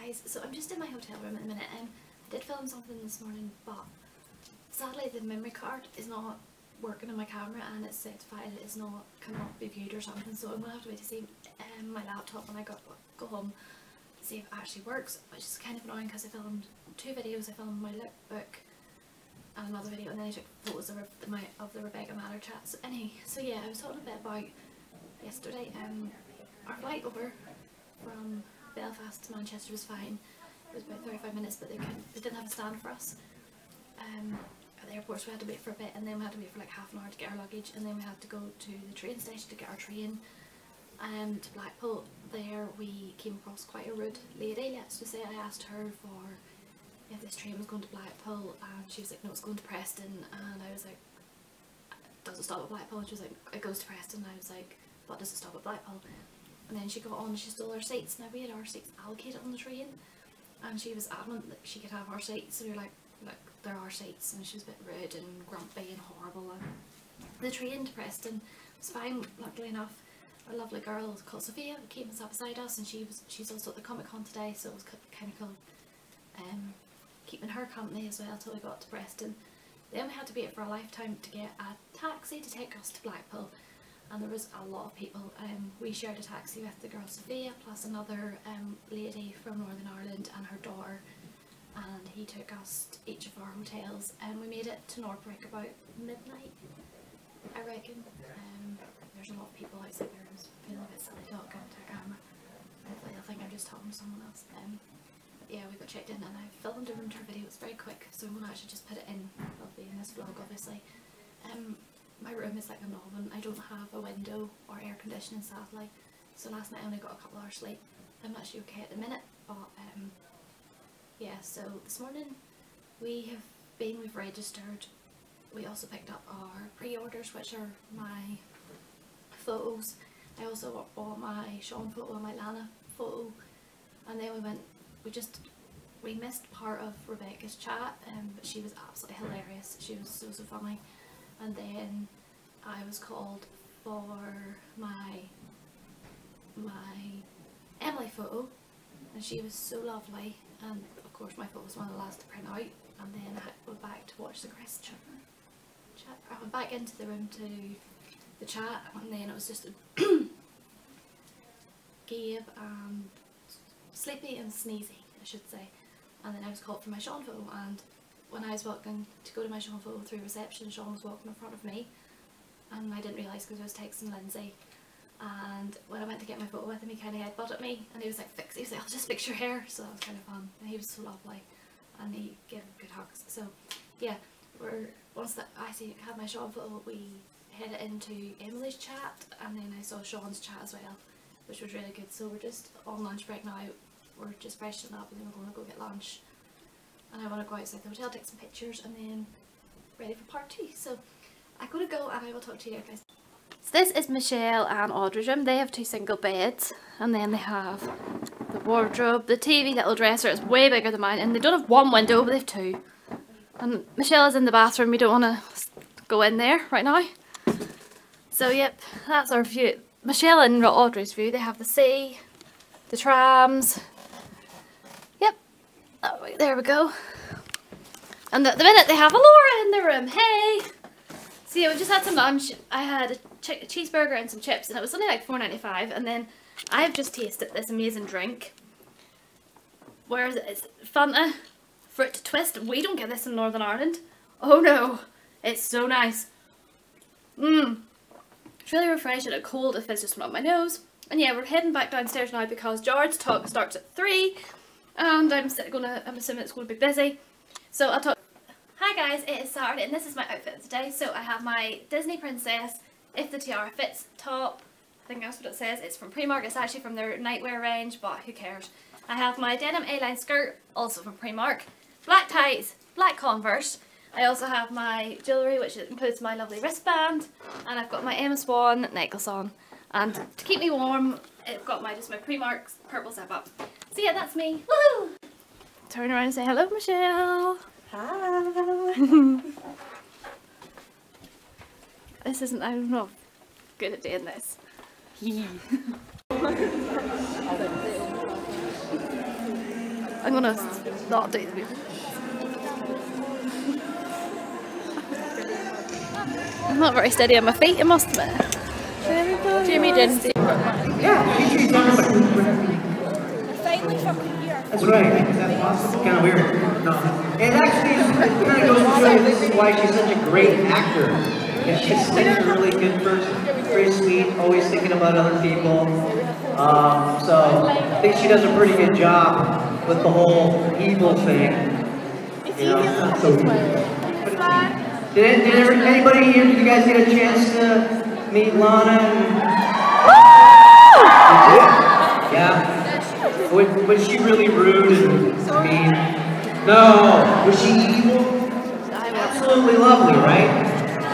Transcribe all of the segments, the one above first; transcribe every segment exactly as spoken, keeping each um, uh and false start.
guys, so I'm just in my hotel room at the minute. Um, I did film something this morning, but sadly the memory card is not working on my camera and it said file is not cannot be viewed or something, so I'm gonna have to wait to see um, my laptop when I go, go home to see if it actually works, which is kind of annoying because I filmed two videos. I filmed my lookbook and another video, and then I took photos of, the, my, of the Rebecca Matter chat. So anyway, so yeah, I was talking a bit about yesterday. Um, our flight over from Belfast to Manchester was fine. It was about thirty-five minutes, but they couldn't, they didn't have a stand for us um, at the airport, so we had to wait for a bit, and then we had to wait for like half an hour to get our luggage, and then we had to go to the train station to get our train um, to Blackpool. There we came across quite a rude lady, let's just say. I asked her for if this train was going to Blackpool, and she was like, no, it's going to Preston, and I was like, does it stop at Blackpool? And she was like, it goes to Preston. And I was like, but does it stop at Blackpool? And then she got on and she stole our seats. Now we had our seats allocated on the train, and she was adamant that she could have our seats, so we were like, look, they're our seats, and she was a bit rude and grumpy and horrible. And the train to Preston was fine, luckily enough. A lovely girl called Sophia came and sat beside us, and she was she's also at the Comic Con today, so it was kind of cool um, keeping her company as well till we got to Preston. Then we had to wait for a lifetime to get a taxi to take us to Blackpool, and there was a lot of people. Um, we shared a taxi with the girl Sophia plus another um, lady from Northern Ireland and her daughter, and he took us to each of our hotels, and we made it to Northwick about midnight, I reckon. Um, there's a lot of people outside there. I was feeling a bit silly talking to a camera. Hopefully they'll think I'm just talking to someone else. Um, but yeah, we got checked in, and I filmed a room tour video. It's very quick, so I'm going to actually just put it in. It'll be in this vlog, obviously. Um, my room is like a oven. I don't have a window or air conditioning, sadly. So last night I only got a couple hours sleep. I'm actually okay at the minute, but um, yeah, so this morning we have been, we've registered. We also picked up our pre-orders, which are my photos. I also bought my Sean photo and my Lana photo, and then we went, we just, we missed part of Rebecca's chat, um, but she was absolutely hilarious. She was so, so funny. And then I was called for my, my Emily photo, and she was so lovely, and of course my photo was one of the last to print out, and then I went back to watch the Chris chat. chat. I went back into the room to the chat, and then it was just Gabe and Sleepy and Sneezy, I should say. And then I was called for my Sean photo, and when I was walking to go to my Sean photo through reception, Sean was walking in front of me, and I didn't realise because I was texting Lindsay. And when I went to get my photo with him, he kind of headbutted me, and he was like, fix, he was like, I'll just fix your hair. So that was kind of fun, and he was so lovely, and he gave good hugs. So yeah, we're, once that I see, had my Sean photo, we headed into Emily's chat, and then I saw Sean's chat as well, which was really good. So we're just on lunch break now. We're just freshening up, and then we're going to go get lunch, and I want to go outside the hotel, take some pictures, and then ready for part two. So I'm going to go, and I will talk to you guys. So this is Michelle and Audrey's room. They have two single beds, and then they have the wardrobe, the T V, little dresser. It's way bigger than mine, and they don't have one window, but they have two. And Michelle is in the bathroom. We don't want to go in there right now. So yep, that's our view. Michelle and Audrey's view. They have the sea, the trams. Yep, oh, there we go. And at the minute they have a Laura in the room. Hey! So yeah, we just had some lunch. I had a, ch a cheeseburger and some chips, and it was only like four ninety-five. And then I have just tasted this amazing drink. Where is it? It's Fanta Fruit Twist. We don't get this in Northern Ireland. Oh no, it's so nice. Mmm. It's really refreshing and cold if it's just went up my nose. And yeah, we're heading back downstairs now because Jared's talk starts at three, and I'm gonna. I'm assuming it's going to be busy. So I'll talk. Hi guys, it is Saturday, and this is my outfit today. So I have my Disney Princess If the Tiara Fits top. I think that's what it says. It's from Primark. It's actually from their nightwear range, but who cares. I have my denim A-line skirt, also from Primark. Black ties, black Converse. I also have my jewellery, which includes my lovely wristband, and I've got my Emma Swan necklace on. And to keep me warm, I've got my just my Primark purple zip up. So yeah, that's me. Woohoo! Turn around and say hello, Michelle. Hi. This isn't, I'm not good at doing this. I'm gonna not do the movie. I'm not very steady on my feet, I must admit. Jamie didn't see. Yeah, that's right. Is that possible? Kind of weird. No. It actually it kind of goes to show you this is why she's such a great actor. And she's such a really good person. Very sweet, always thinking about other people. Um, so I think she does a pretty good job with the whole evil thing. You know, it's not so evil. Did, did ever, anybody here, did you guys get a chance to meet Lana? And... Yeah. Was, was she really rude and mean? No. Was she evil? Absolutely lovely, right?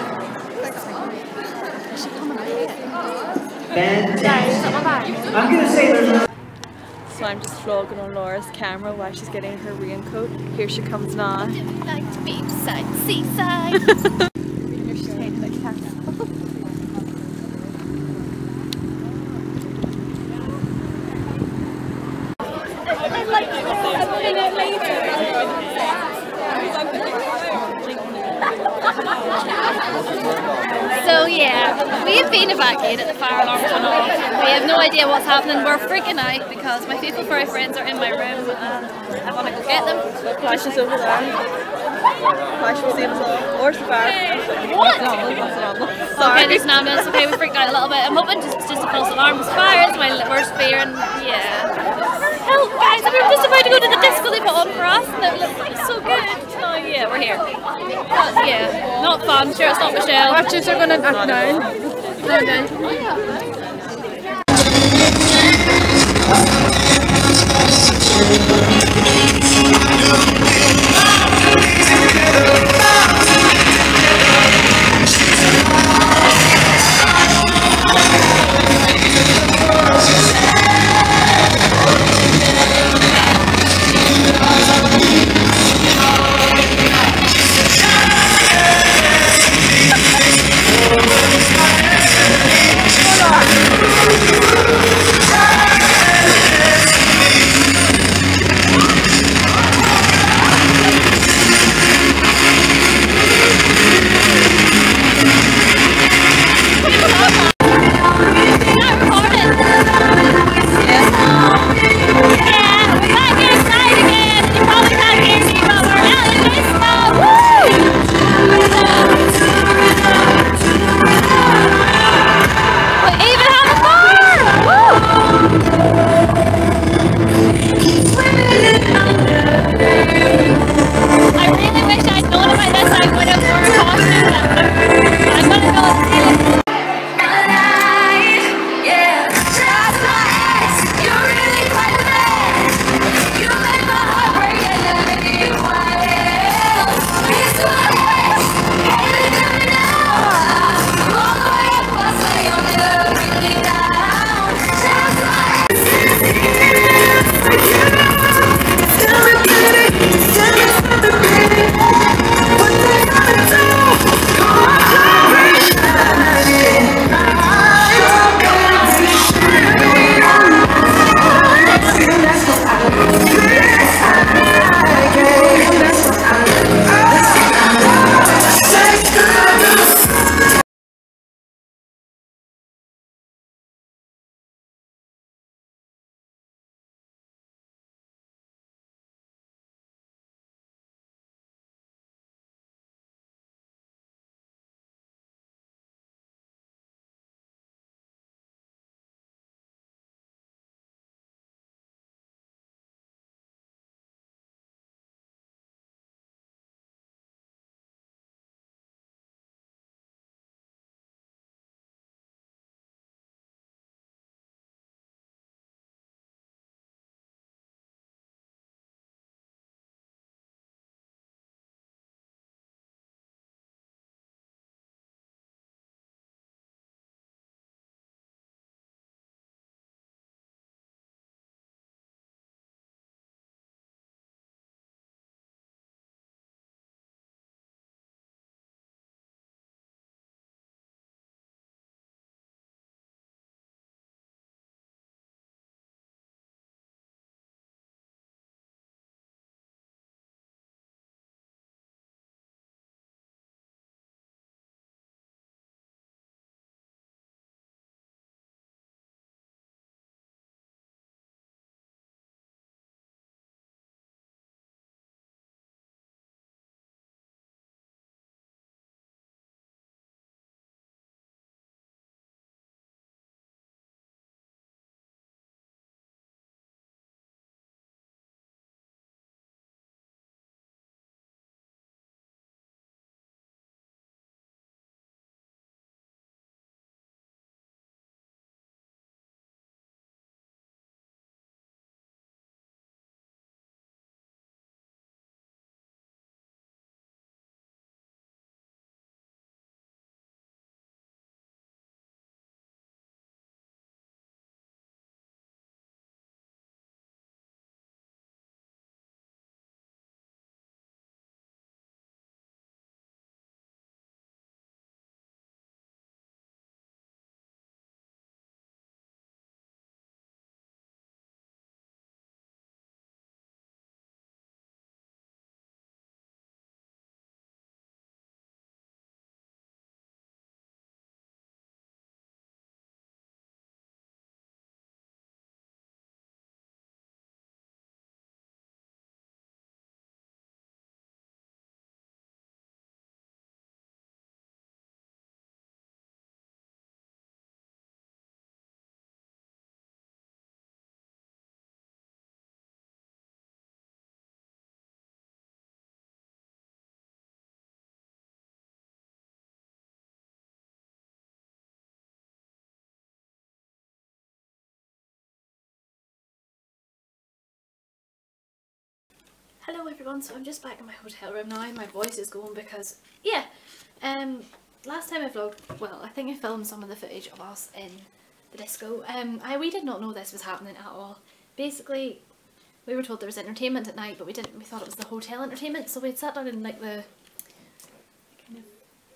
Fantastic. I'm gonna say there's no. So I'm just vlogging on Laura's camera while she's getting her raincoat. Here she comes now. I'd like to be beside the seaside. So yeah, we've been evacuated. The fire alarm went off. We have no idea what's happening. We're freaking out because my faithful furry friends are in my room and I want to go get them. Clash is over there. Clash will save us all. Or the fire. What? Sorry. Okay, there's an ambulance. Okay, we freaked out a little bit. I'm hoping just, just a false alarm. Fire is my worst fear and yeah. Help guys, we were just about to go to the disco they put on for us and it looked like so good. Oh yeah, we're here. But yeah, not fun. Sure, it's not Michelle. Watchers are going to act down. No, no. What they gonna do? Hello everyone, so I'm just back in my hotel room now. My voice is going because, yeah, um, last time I vlogged, well, I think I filmed some of the footage of us in the disco. Um, I we did not know this was happening at all. Basically, we were told there was entertainment at night, but we didn't. We thought it was the hotel entertainment, so we'd sat down in like the kind of.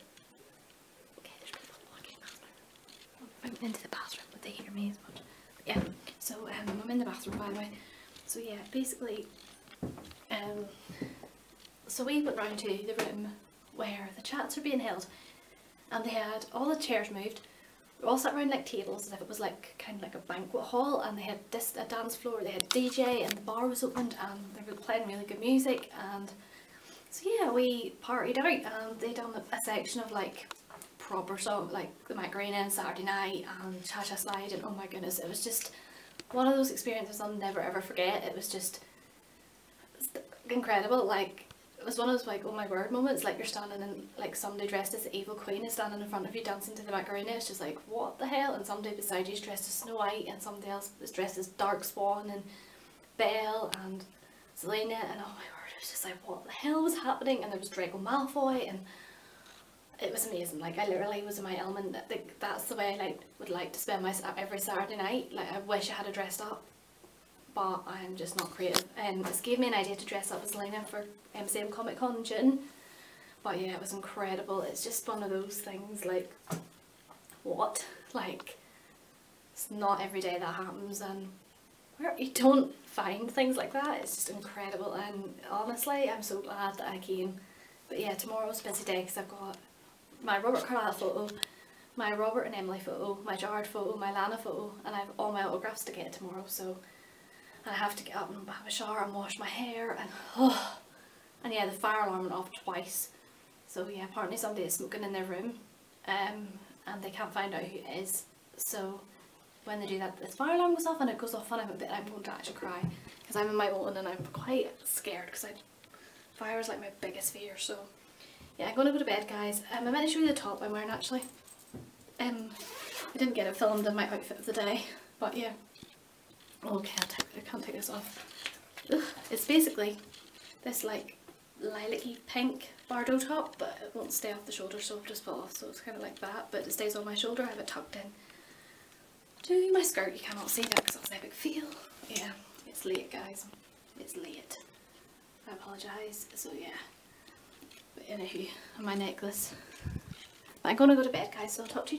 Okay, there's people walking bathroom. I'm into the bathroom, but they hear me as much. But yeah, so um, I'm in the bathroom by the way. So yeah, basically. Um, so we went round to the room where the chats were being held, and they had all the chairs moved. We all sat around like tables as if it was like kind of like a banquet hall, and they had this a dance floor. They had D J, and the bar was opened, and they were playing really good music. And so yeah, we partied out, and they done a, a section of like proper song like the Macarena and Saturday Night and Cha Cha Slide, and oh my goodness, it was just one of those experiences I'll never ever forget. It was just incredible. Like, it was one of those like oh my word moments, like you're standing in, like somebody dressed as the evil queen is standing in front of you dancing to the Macarena. It's just like what the hell, and somebody beside you is dressed as Snow White, and somebody else is dressed as Dark Swan and Belle and Selena, and oh my word, it was just like what the hell was happening. And there was Draco Malfoy, and it was amazing. Like I literally was in my element. Like, that's the way I like would like to spend my every Saturday night. Like I wish I had dressed up, but I'm just not creative. And um, this gave me an idea to dress up as Lena for M C M Comic Con in June. But yeah, it was incredible. It's just one of those things like, what? Like, it's not every day that happens, and where you don't find things like that. It's just incredible, and honestly, I'm so glad that I came. But yeah, tomorrow's a busy day because I've got my Robert Carlyle photo, my Robert and Emily photo, my Jared photo, my Lana photo, and I have all my autographs to get tomorrow. So. And I have to get up and have a shower and wash my hair, and oh, and yeah, the fire alarm went off twice. So yeah, apparently somebody is smoking in their room, um, and they can't find out who it is. So when they do that, this fire alarm goes off, and it goes off, and I'm a bit, I'm going to actually cry because I'm in my own, and I'm quite scared because I fire is like my biggest fear. So yeah, I'm going to go to bed, guys. Um, I meant to show you the top I'm wearing actually. Um, I didn't get it filmed in my outfit of the day, but yeah. Okay, I'll take, I can't take this off. Ugh, it's basically this like lilac-y pink Bardo top, but it won't stay off the shoulder, so I'll just pull off. So it's kind of like that, but it stays on my shoulder. I have it tucked in to my skirt. You cannot see that because it's an epic feel. Yeah, it's late, guys. It's late. I apologise. So yeah. But anywho, and my necklace. But I'm gonna go to bed, guys. So I'll talk to you.